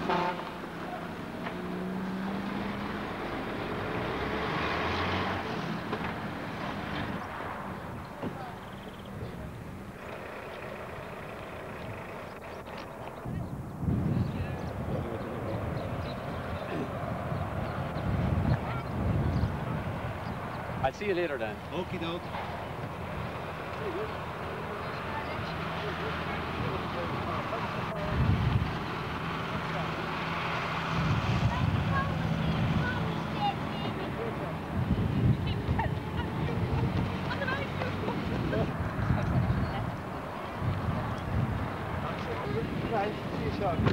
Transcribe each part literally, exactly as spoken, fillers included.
I'll see you later then. Okie doke. Right, see you shortly.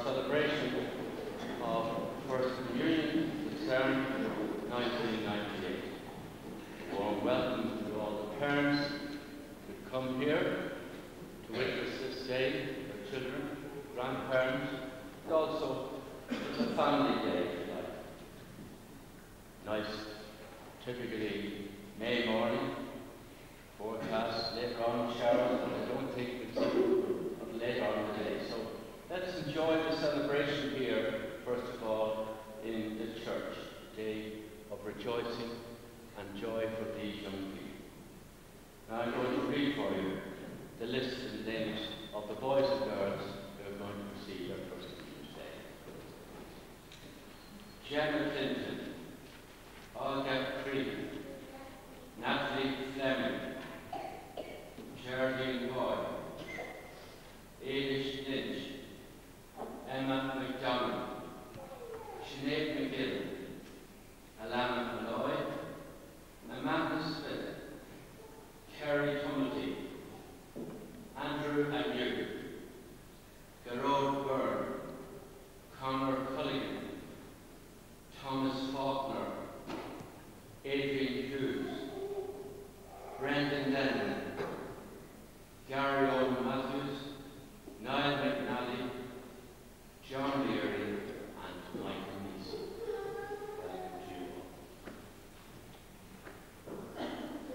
celebration of First Communion, Kilsaran, nineteen ninety-eight. A warm welcome to all the parents who come here to witness this day, their children, grandparents, and also it's a family day, if you like. Nice, typically May morning, forecast, later on showers, but I don't think we'll see them later on in the day. So let's enjoy the celebration here, first of all, in the church, a day of rejoicing and joy for these young people. Now I'm going to read for you the list and names of the boys and girls who are going to receive their first communion today. Gemma Clinton, Olga Crehan, Natalie Flemming, Geraldine Hoey, Ailish Lynch, Emma McDonnell, Sinead McGill, Alannah Molloy, Amanda Smith, Kerrie Tumelty, Andrew Agnew, Gearoid Byrne, Conor Culligan, Thomas Faulkner, Adrian Hughes, Brendan Lenehan, Gearoid Byrne, Niall McNally, John Neary, and Michael Neasy. Welcome to you all.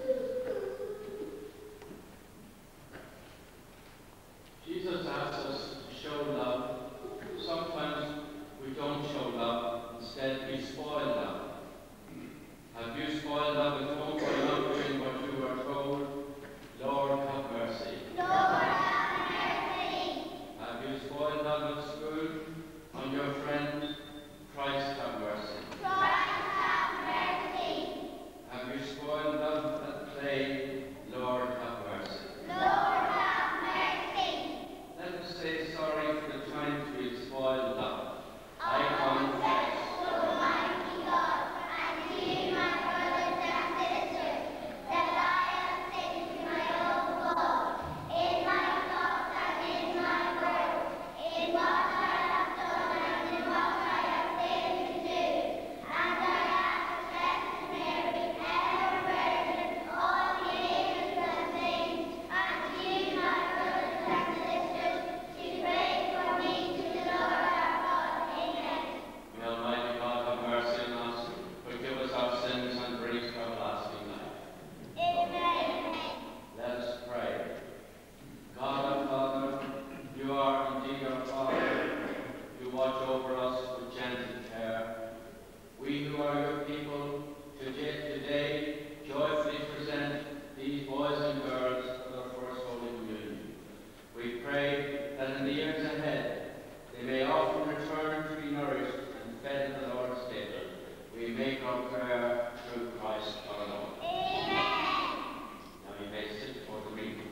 Jesus asks us to show love. Sometimes we don't show love, instead we spoil love. Have you spoiled love at home by not doing what you were told? Lord, have mercy. Lord, have mercy. Have you spoiled love at school? On your friend? Christ, have mercy. Christ, have mercy. Have you spoiled love at play? Lord, have mercy. Lord, have mercy. Let us say sorry for the times we spoiled love. I confess to Almighty God and to you, my brothers and sisters, that I have sinned to my own God, in my thoughts and in my words, in what I have done and in what I have failed to do. And I ask Blessed Mary, ever Virgin, all the angels and saints, and to you, my brothers and sisters, to pray for me to the Lord our God. Amen. May Almighty God have mercy on us, forgive us our sins, and bring us to everlasting life. Amen. Let us pray. God our Father, you are indeed our Father. You watch over us with gentle care. We who are your people today, today joyfully present these boys and girls for their first Holy Communion. We pray that in the years ahead they may often return to be nourished and fed at the Lord's table. We make our prayer through Christ our Lord. Amen. Now you may sit for the readings.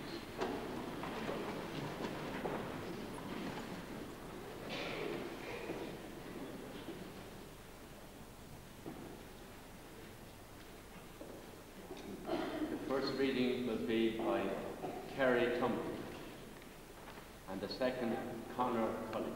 The first reading will be by Kerrie Tumelty, and the second, Conor Culligan.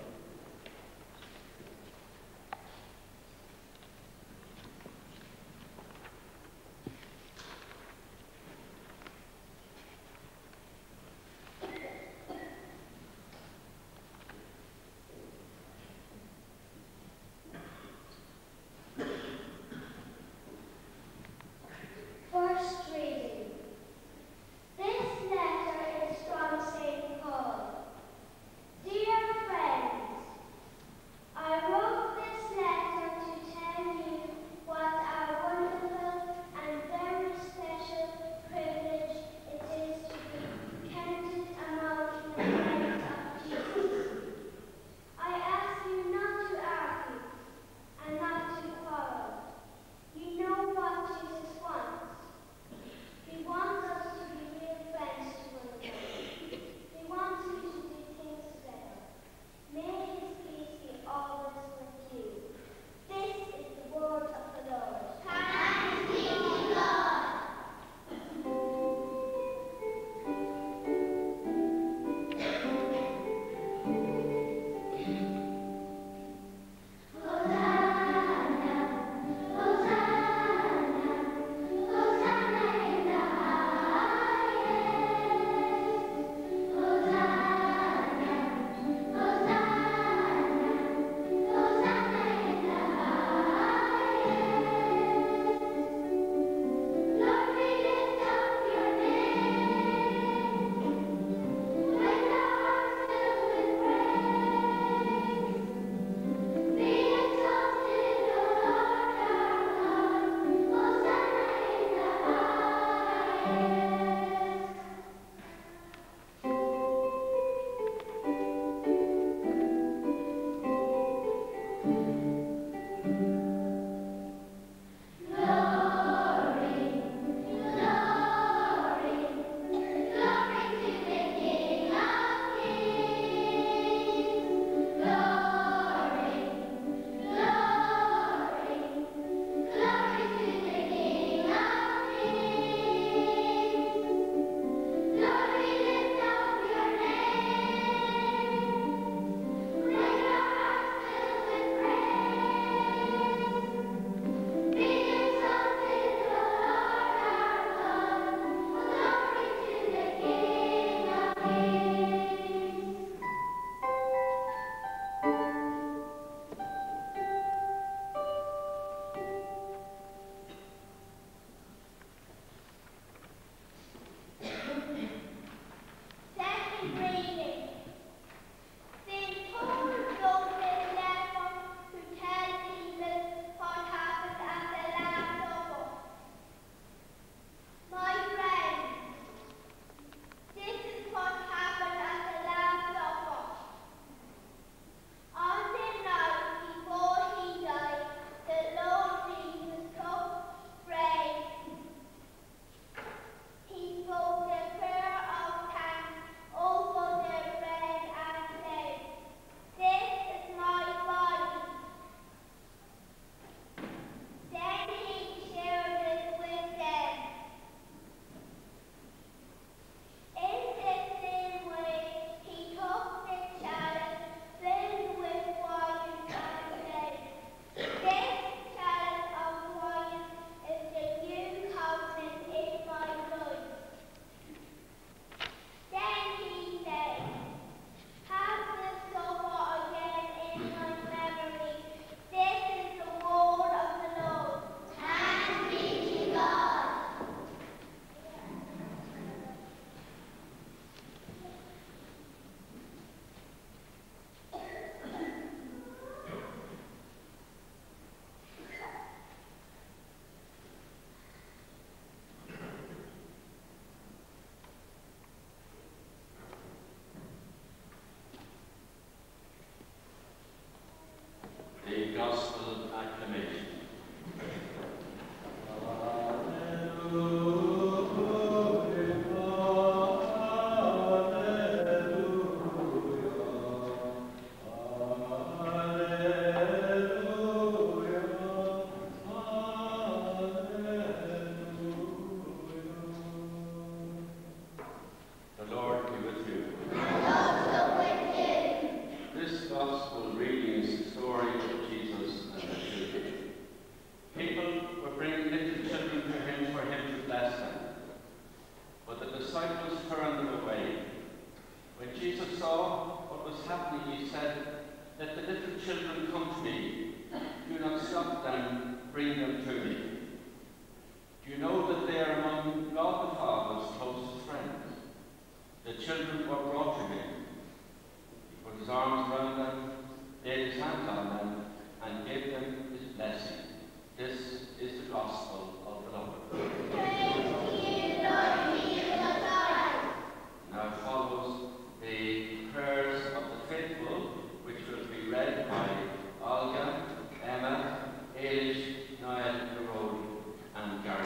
First reading. This letter is from Saint Paul. Dear friends, bring them to me. Do you know that they are among God the Father's closest friends? The children were brought to him. He put his arms around them, laid his hands on them, and gave them his blessing. This is the gospel of the Lord. Praise to you, Lord Jesus Christ. Now follows the prayers of the faithful, which will be read by Olga, Emma, Ailish, Niall McNally, and Gary.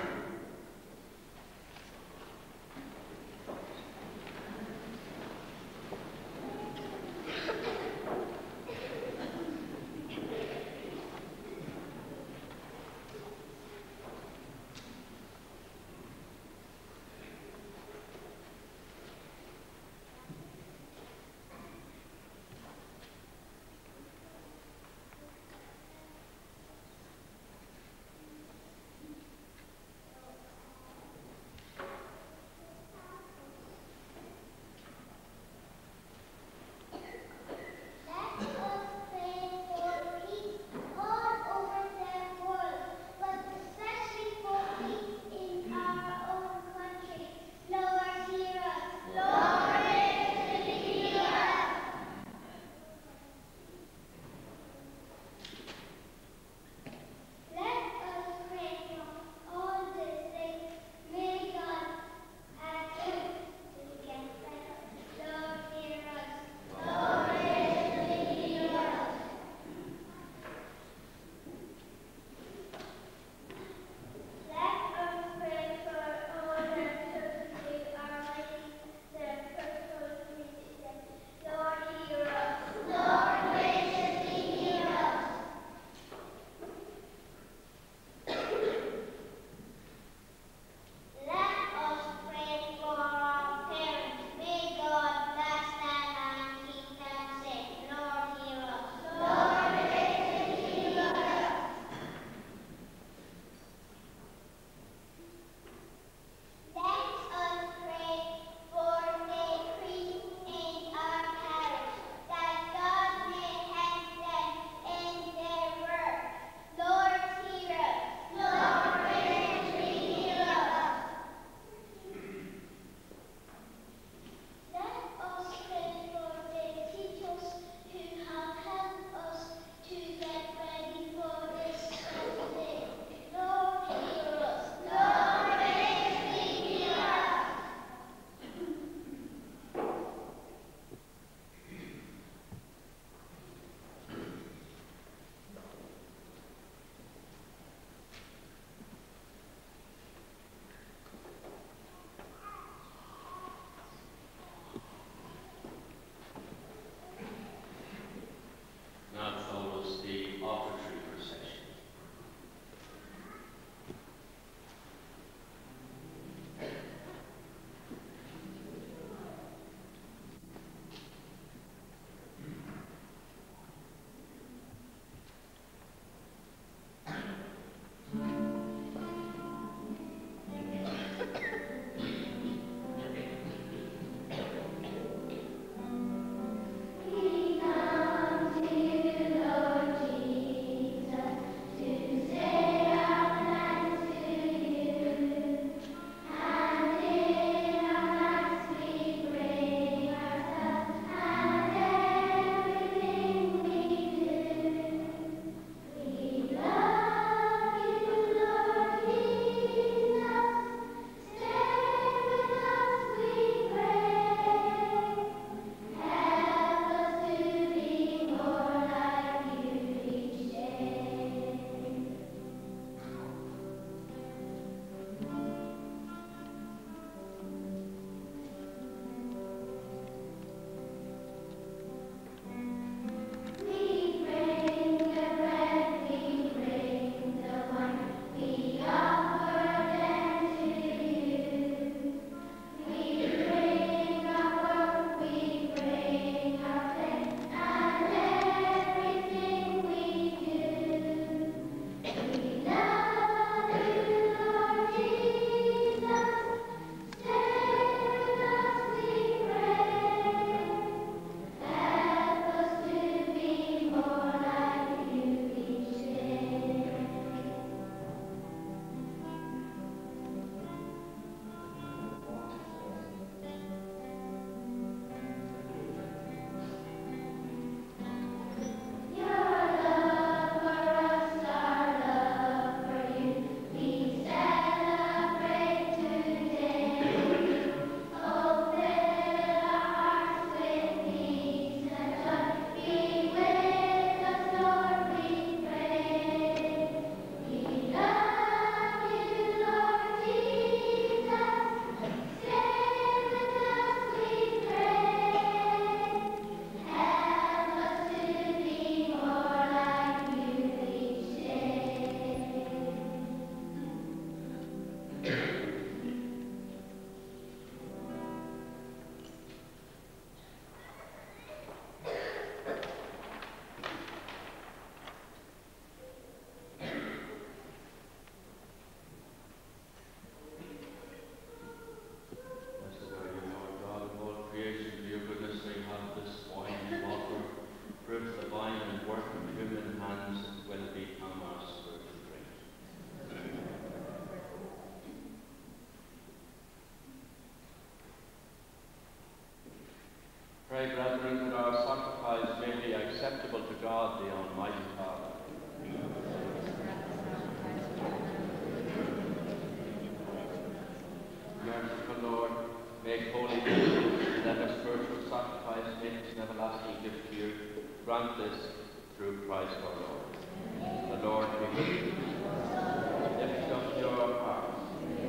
grant this through Christ our Lord. The Lord be with you. Lift up your hearts.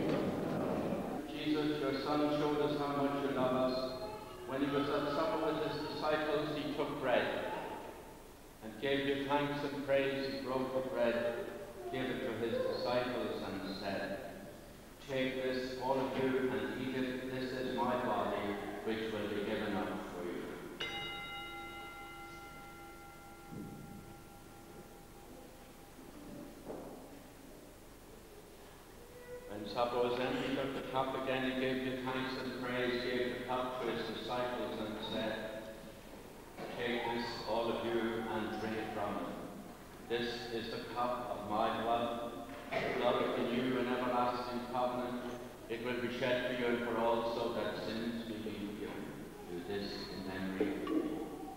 Jesus, your Son, showed us how much you love us. When he was at supper with his disciples, he took bread and gave you thanks and praise. He broke the bread, gave it to his disciples, and said, "Take this, all of you, and eat it. This is my body, which will be given up for you." When supper was ended, he took the cup again. He gave you thanks and praise, gave the cup to his disciples, and said, "Take this, all of you, and drink from it. This is the cup of my blood, the blood of the new and everlasting covenant. It will be shed for you and for all, so that sins may be forgiven. Do this in memory of me."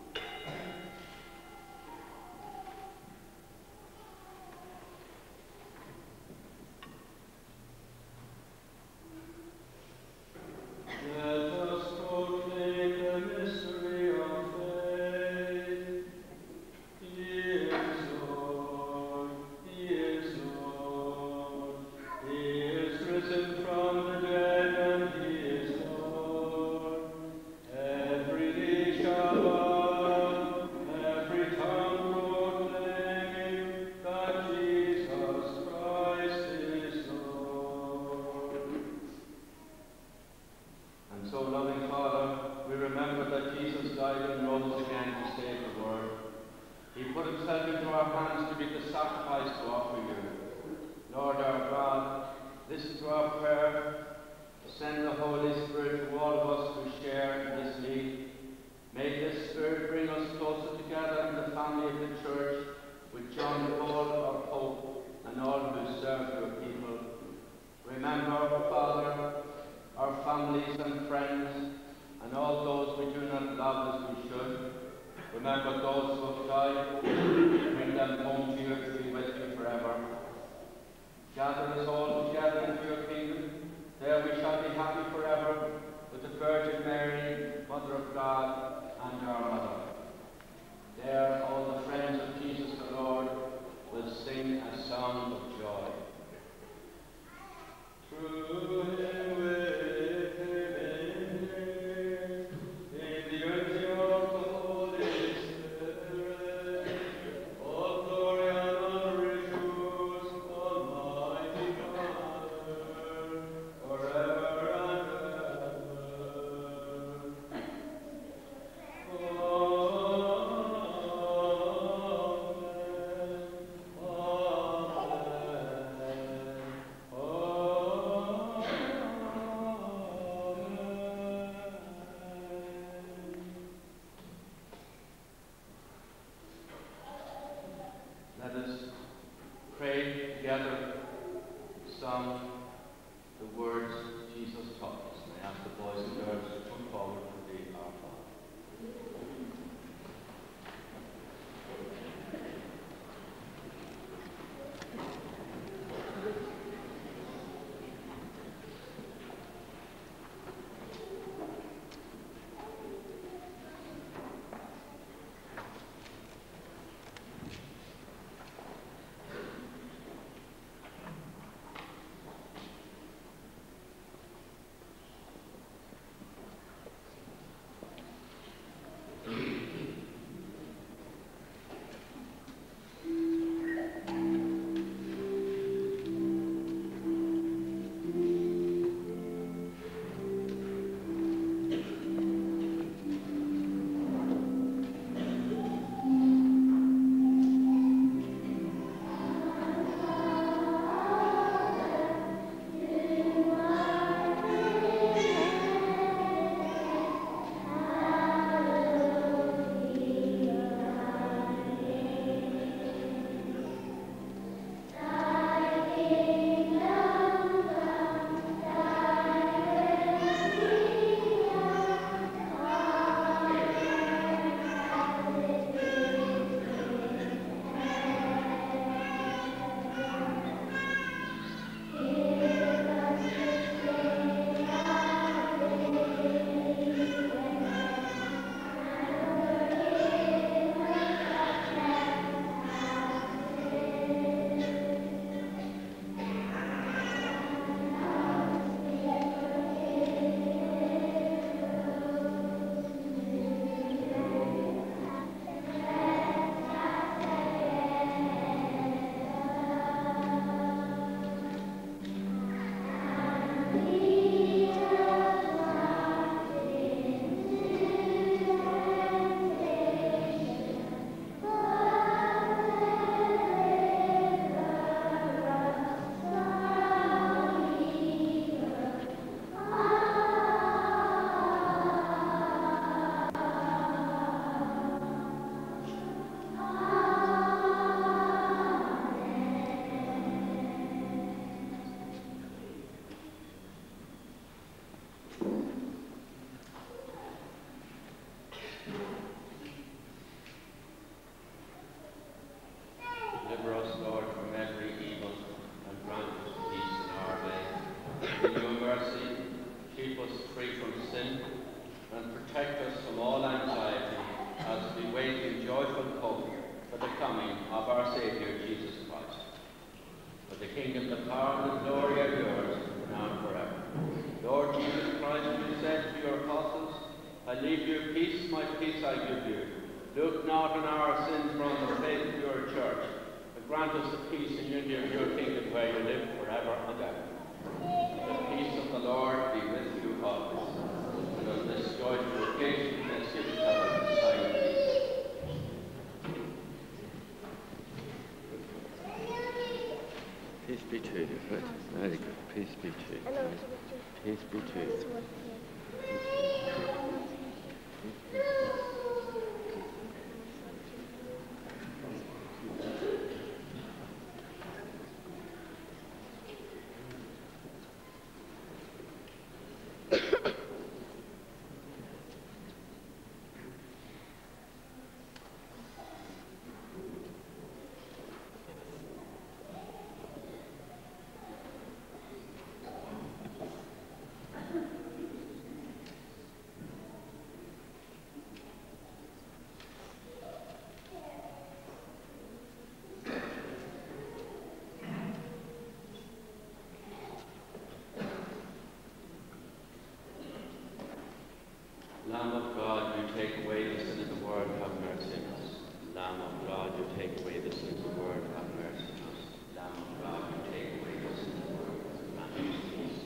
Let us proclaim the mystery of faith. He is Lord, He is Lord. He is risen from the dead, and He is Lord. Every knee shall bow, every tongue proclaim that Jesus Christ is Lord. And so, loving Father, we remember that Jesus died and rose again to save the world. He put himself into our hands to be the sacrifice to offer you. Lord our God, listen to our prayer. Send the Holy Spirit to all of us who share in this need. May this Spirit bring us closer together in the family of the Church, with John Paul, our Pope, and all who serve your people. Remember, Father, our families and friends, and all those we do not love as we should. Remember those who have died. Bring them home to you to be with you forever. Gather us all together into your kingdom. There we shall be happy forever with the Virgin Mary, Mother of God, and our Mother. There all the friends of Jesus not in our sins from the faith of your church, but grant us the peace and unity of your kingdom where you live forever and ever. The peace of the Lord be with you always. And on this joyful occasion, let's give each other a sign of peace. Peace be to you, right? Very good. Peace be to you. Right? Peace be to you. Lamb of God, you take away the sin of the world, have mercy on us. Lamb of God, you take away the sin of the world, have mercy on us. Lamb of God, you take away the sin of the world, grant us peace.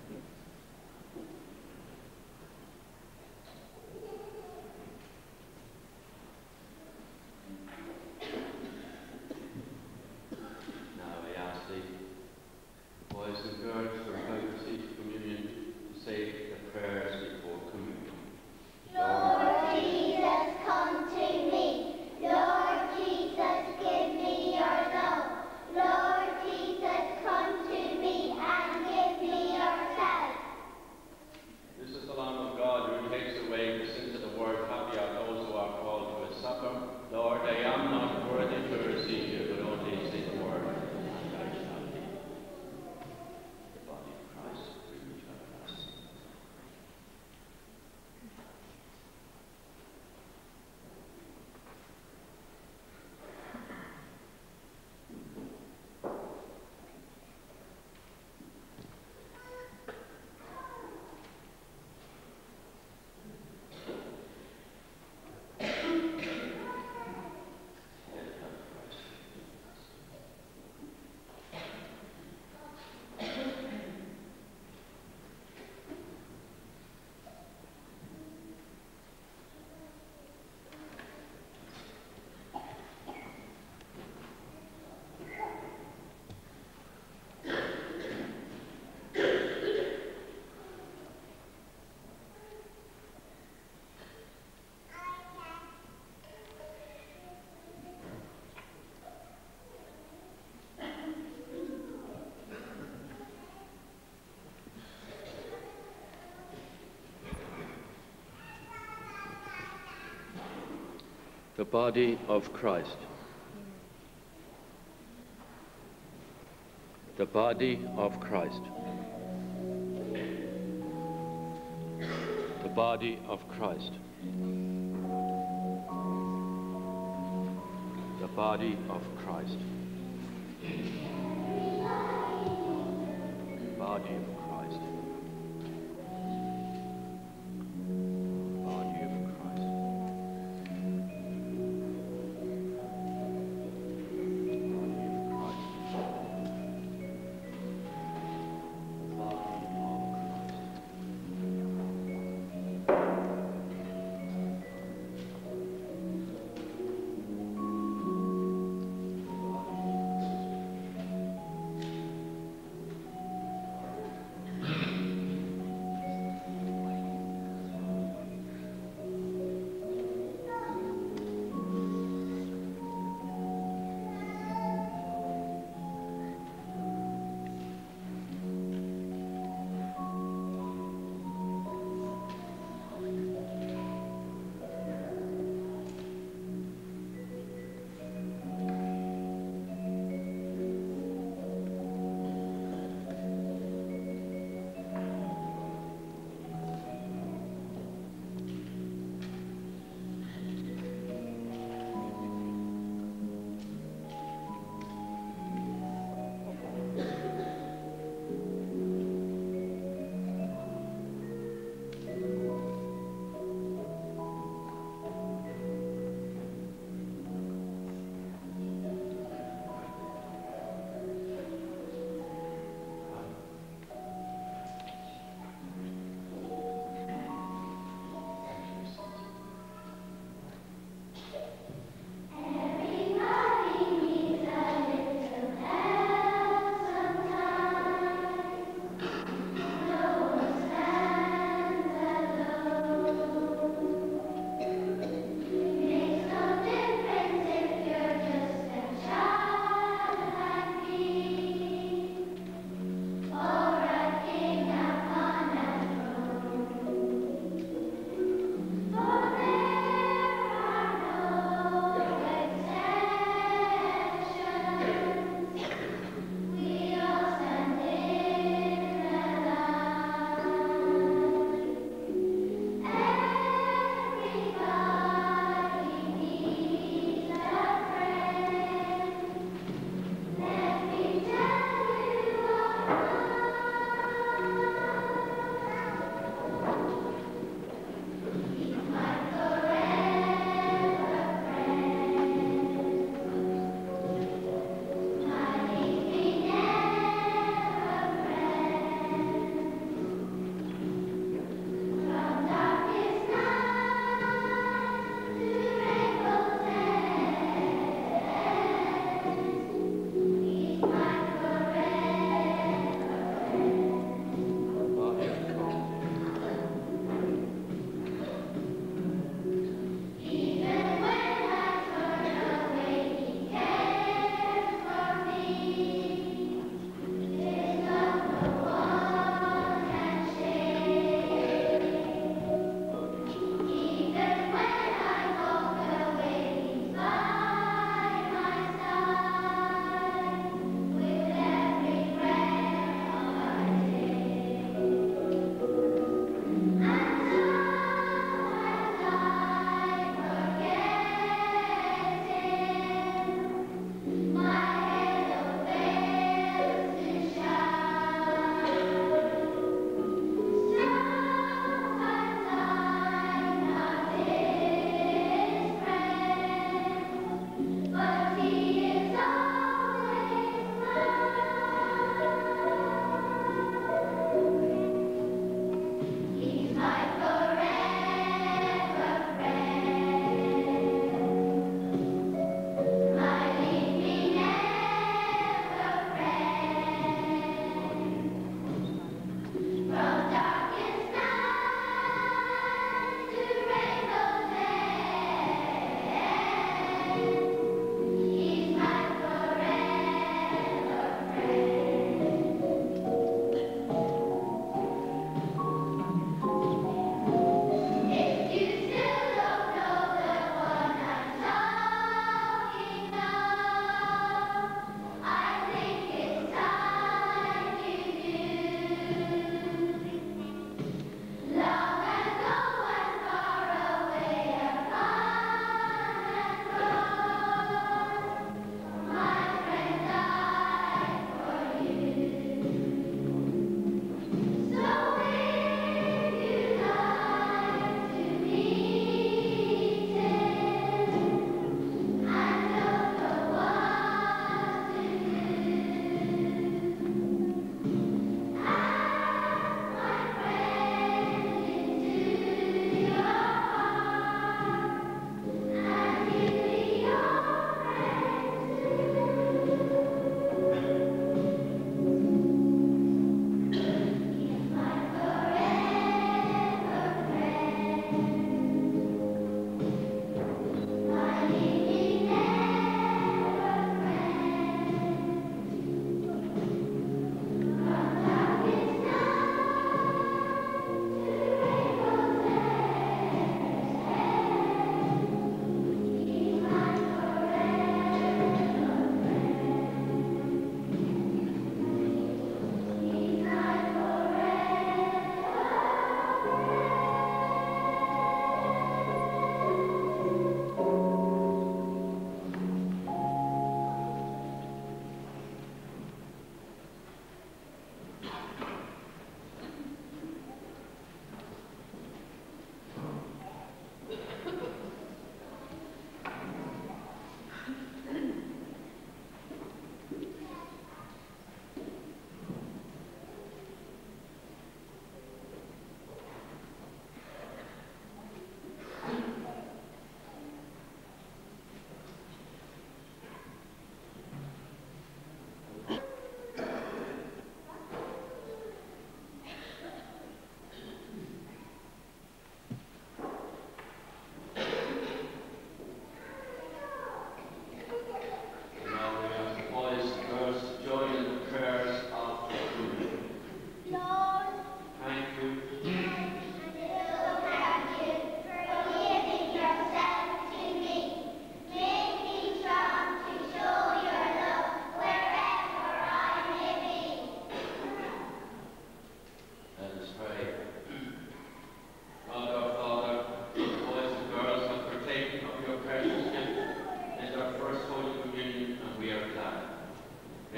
Now I ask thee, boys and girls who are about to receive communion, to say the prayers before communion. Lord Jesus, come to me. Lord Jesus, give me your love. Lord Jesus, come to me and give me yourself. This is the Lamb of God who takes away the sins of the world. Happy are those who are called to his supper. Lord, I am not worthy to receive you, but only say the word, and I shall be. The body of Christ, bring each other us. The body of Christ. The body of Christ. The body of Christ. The body of Christ. Body of Christ. Body of Christ.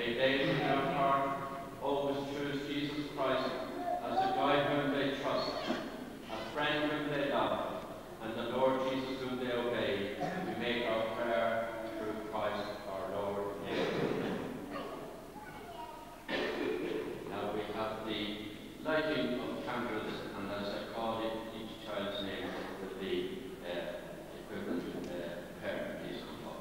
May they in their heart always choose Jesus Christ as the guide whom they trust, a friend whom they love, and the Lord Jesus whom they obey. We make our prayer through Christ our Lord. Amen. Now we have the lighting of candles, and as I call it, each child's name will be uh, equivalent uh, parent. Please come forward.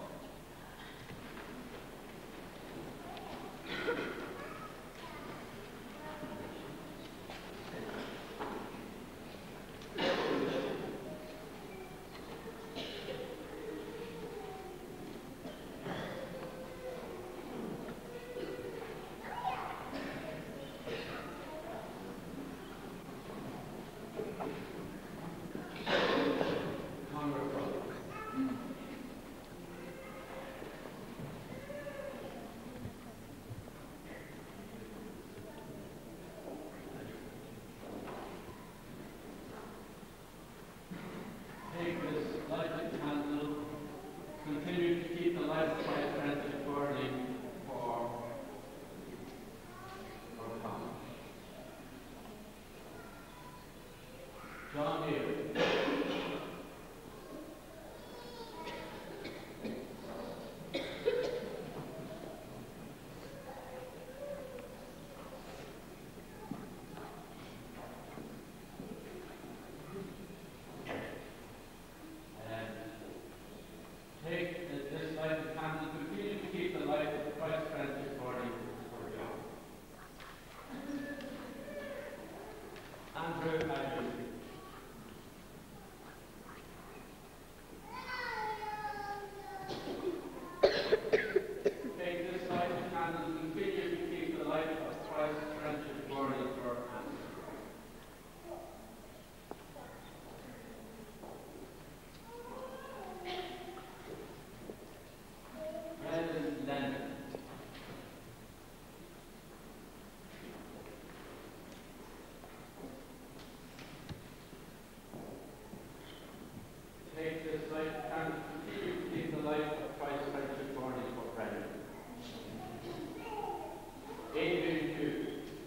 Adrian Hughes.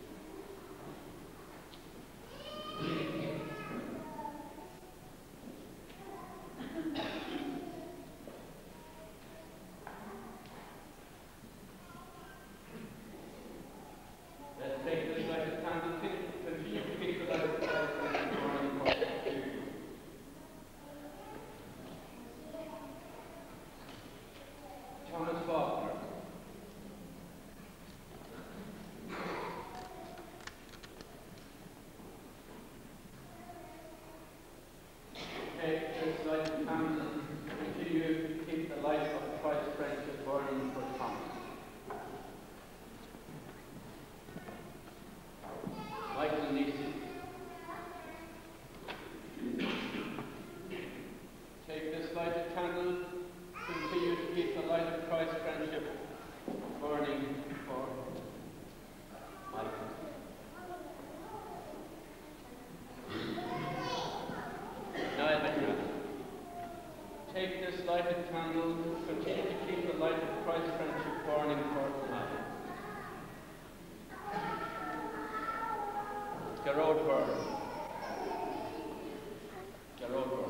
Let's take this like a time to think, continue to think about it. Thomas Faulkner. Take this like a time to continue to keep the life of Christ's friendship burning for Thomas. Michael Neasy. Take this lighted candle, continue to keep the light of Christ's friendship burning for Michael. Niall McNally. Take this lighted candle, continue to keep the light of Christ's friendship burning for Niall. Gearoid Byrne. Gearoid Byrne.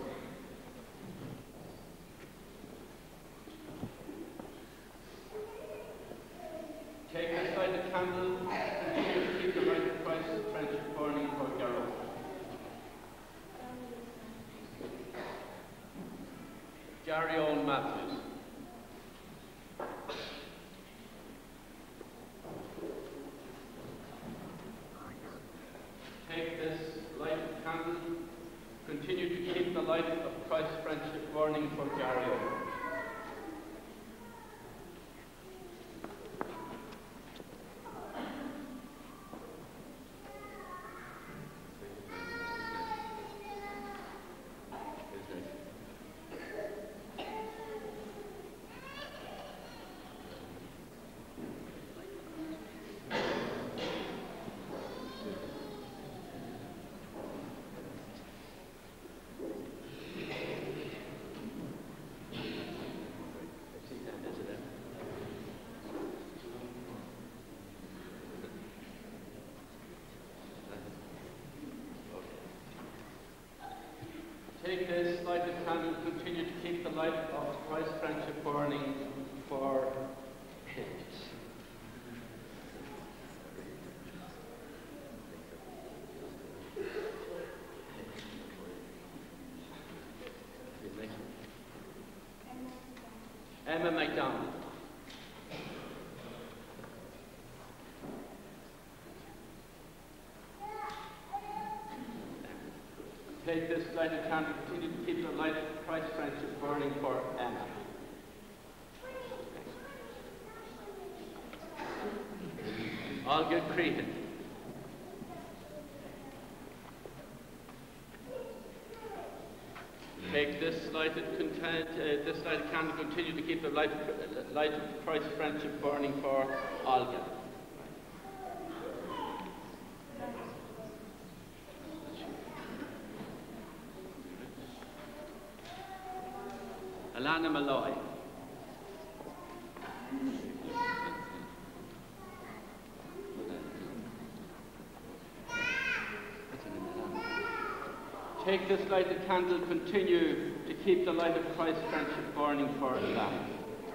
Take this lighted candle, continue to keep the light of Christ's friendship burning for Gearoid. Geraldine Matthews. Take this lighted candle, continue to keep the light of Christ's friendship burning for Geraldine. Take this lighted candle and continue to keep the light of Christ's friendship burning for His. Emma McDonnell. Take this lighted candle, continue to keep the light of Christ's friendship burning for Emma. Olga Crehan. Take this lighted, content, uh, this lighted candle, continue to keep the light, uh, light of Christ's friendship burning for Olga. Alannah Molloy. Take this lighted candle, continue to keep the light of Christ's friendship burning for Alannah.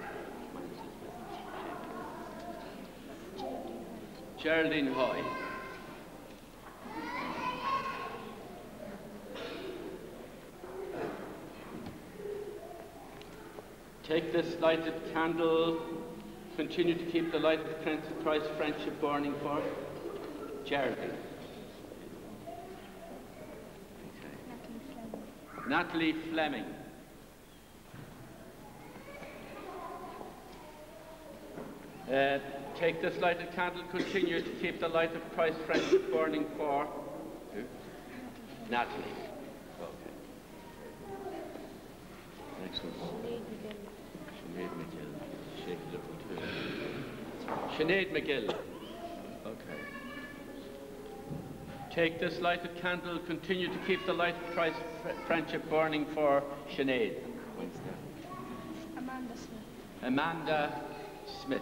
Geraldine Hoey. Take this lighted candle, continue to keep the light of Christ's friendship burning for Geraldine. Natalie Flemming. Uh, take this lighted candle, continue to keep the light of Christ's friendship burning for who? Natalie. Okay. Next one. Sinead McGill. Shake it up too. Sinead McGill. Okay. Take this lighted candle, continue to keep the light of Christ's friendship burning for Sinead. Amanda Smith. Amanda Smith.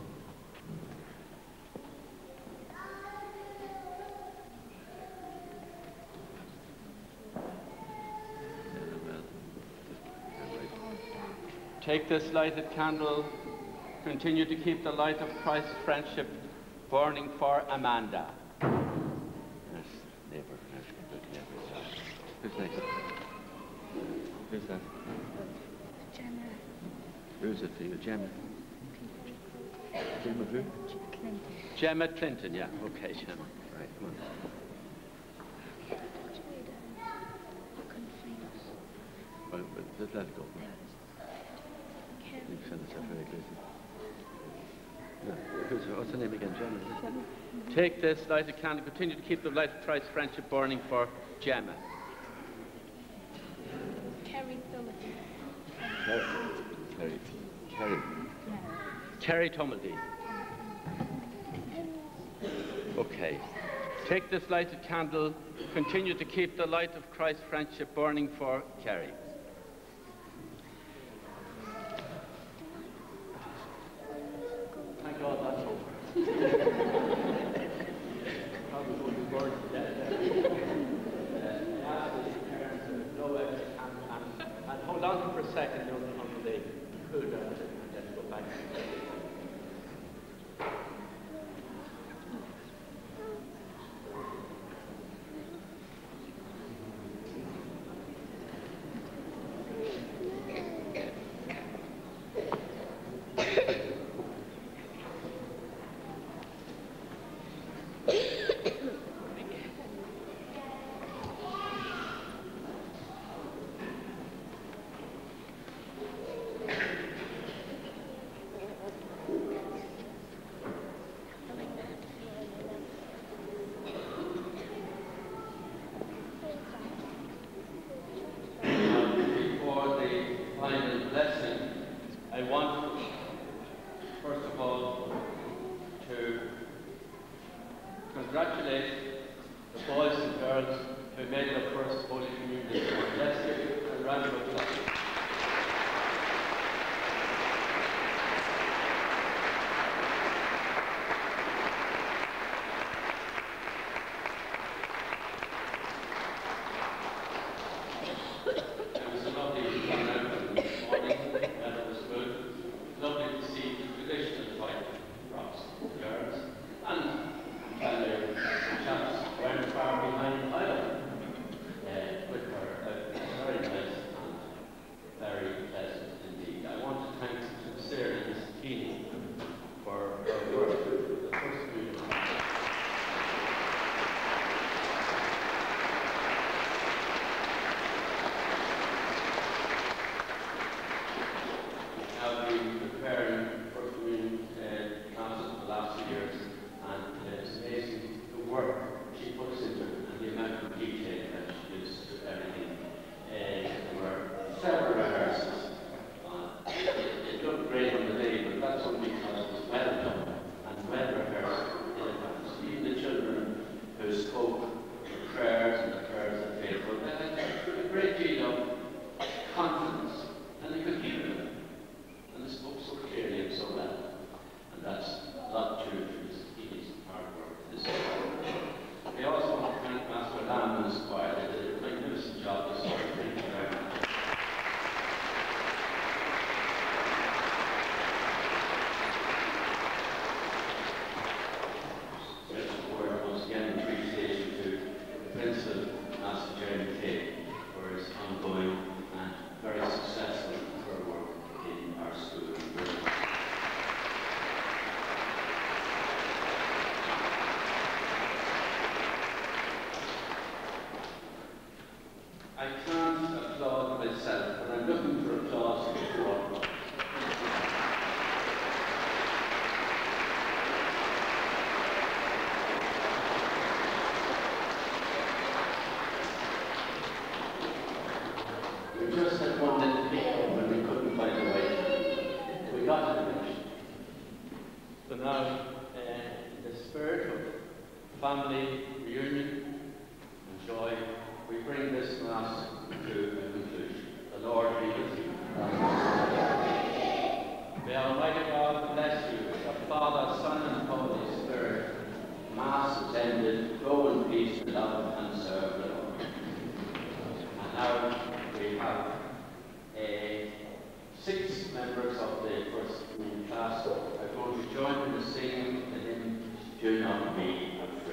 Take this lighted candle, continue to keep the light of Christ's friendship burning for Amanda. Neighbour, good neighbour. Who's next? Who's that? Gemma. Who's it for you? Gemma? Gemma who? Clinton. Gemma Clinton, yeah. Okay, Gemma. Right, come on. Well, but just let it go. You send us a very good. No, who's, what's her name again? Gemma? Take this lighted candle, continue to keep the light of Christ's friendship burning for Gemma. Kerrie Tumelty. Kerrie. Kerrie. Kerrie Tumelty. Okay. Take this lighted candle, continue to keep the light of Christ's friendship burning for Kerrie. Thank God that's over. Probably would be burned to death there. Uh, I asked the parents to blow out and, and, and hold on for a second until they cool down and then go back. now, uh, in the spirit of family reunion and joy, we bring this Mass to a conclusion. The Lord be with you. May Almighty God bless you, the Father, Son, and Holy Spirit. Mass is ended. Go in peace and love and serve the Lord. And now we have uh, six members of the first communion class are going to join in the singing the hymn, Do Not Be Afraid.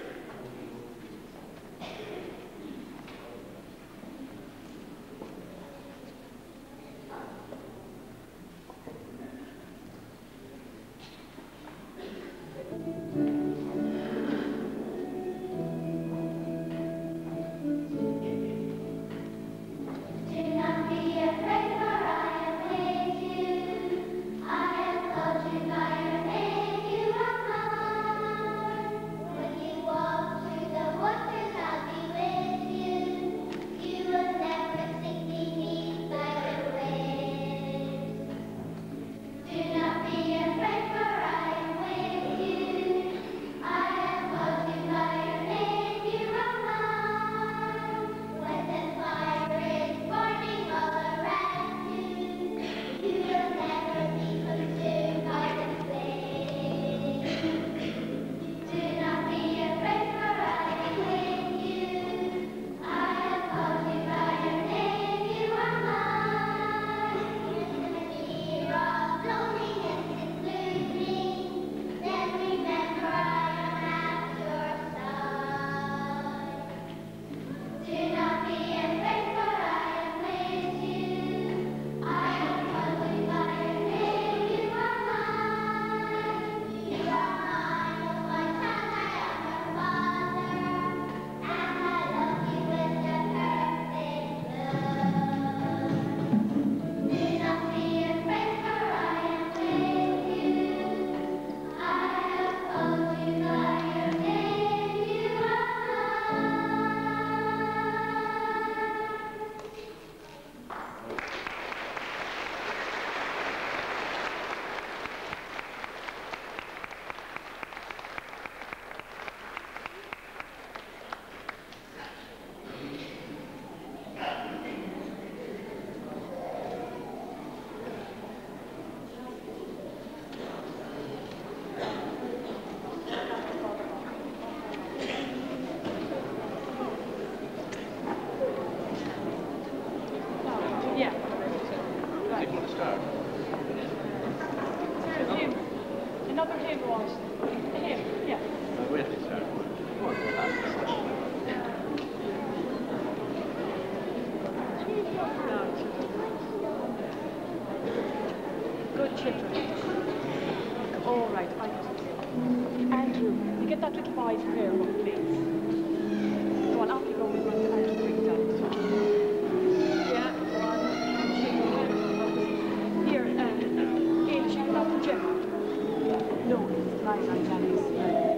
No, it's nine, nine, nine.